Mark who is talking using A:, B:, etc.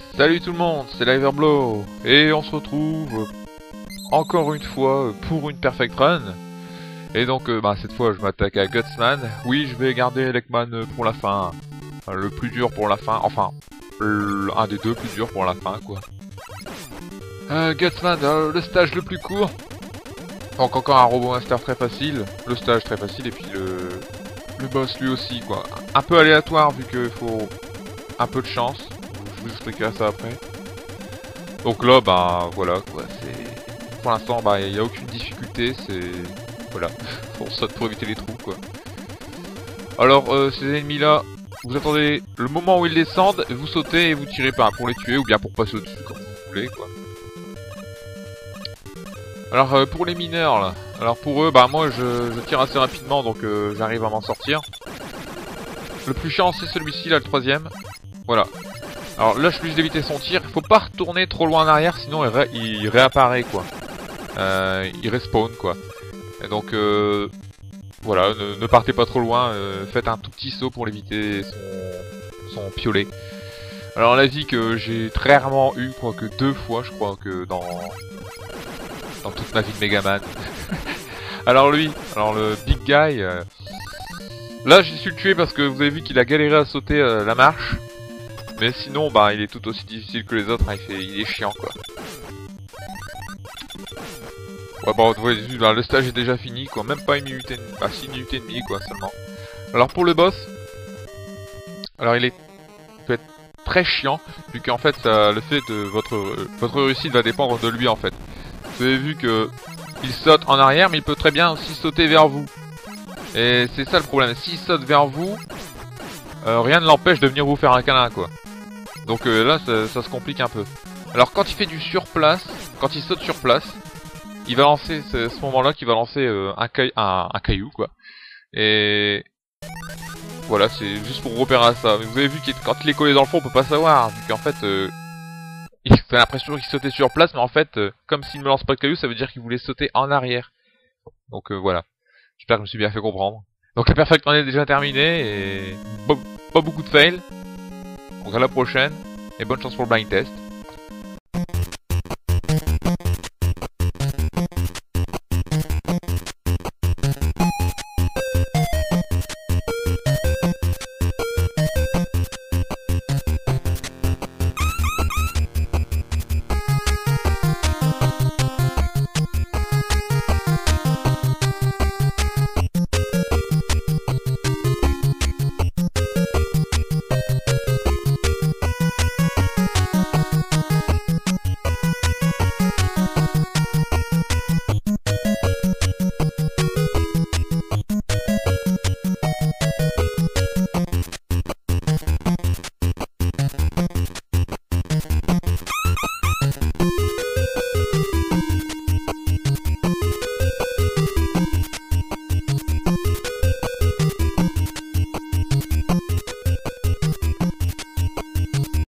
A: Salut tout le monde, c'est Liverblow et on se retrouve encore une fois pour une Perfect Run. Et donc cette fois je m'attaque à Gutsman. Oui, je vais garder Lekman pour la fin, le plus dur pour la fin, enfin un des deux plus durs pour la fin quoi. Gutsman, le stage le plus court. Donc encore un robot master très facile, le stage très facile et puis le boss lui aussi quoi. Un peu aléatoire vu qu'il faut un peu de chance. Je vous expliquerai ça après. Donc là, voilà quoi, c'est... Pour l'instant, il n'y a aucune difficulté, c'est... Voilà, on saute pour éviter les trous quoi. Alors, ces ennemis-là, vous attendez le moment où ils descendent, vous sautez et vous tirez pour les tuer, ou bien pour passer au-dessus, comme vous voulez quoi. Alors, pour les mineurs, là, alors pour eux, moi je tire assez rapidement, donc j'arrive à m'en sortir. Le plus chiant, c'est celui-ci, là, le troisième. Voilà. Alors là je suis obligé d'éviter son tir, il faut pas retourner trop loin en arrière sinon il réapparaît quoi. Il respawn quoi. Et donc voilà, ne partez pas trop loin, faites un tout petit saut pour l'éviter son piolet. Alors la vie que j'ai très rarement eu, quoi que 2 fois je crois que dans toute ma vie de Megaman. Alors lui, le big guy, là j'ai su le tuer parce que vous avez vu qu'il a galéré à sauter la marche. Mais sinon, il est tout aussi difficile que les autres, hein, il est chiant quoi. Ouais, vous voyez, le stage est déjà fini quoi, même pas une minute et demie, 6 minutes et demie quoi seulement. Alors pour le boss, alors il peut être très chiant, vu qu'en fait, le fait de votre réussite va dépendre de lui en fait. Vous avez vu que il saute en arrière, mais il peut très bien aussi sauter vers vous. Et c'est ça le problème, s'il saute vers vous, rien ne l'empêche de venir vous faire un câlin quoi. Donc là ça se complique un peu. Alors quand il fait du surplace, quand il saute sur place, il va lancer, c'est ce moment-là qu'il va lancer un caillou quoi. Et voilà, c'est juste pour repérer à ça. Mais vous avez vu que quand il est collé dans le fond, on peut pas savoir, vu qu'en fait il fait l'impression qu'il sautait sur place, mais en fait comme s'il ne me lance pas de caillou, ça veut dire qu'il voulait sauter en arrière. Donc voilà. J'espère que je me suis bien fait comprendre. Donc la Perfect Run est déjà terminée et pas beaucoup de fails. Donc à la prochaine, et bonne chance pour le blind test.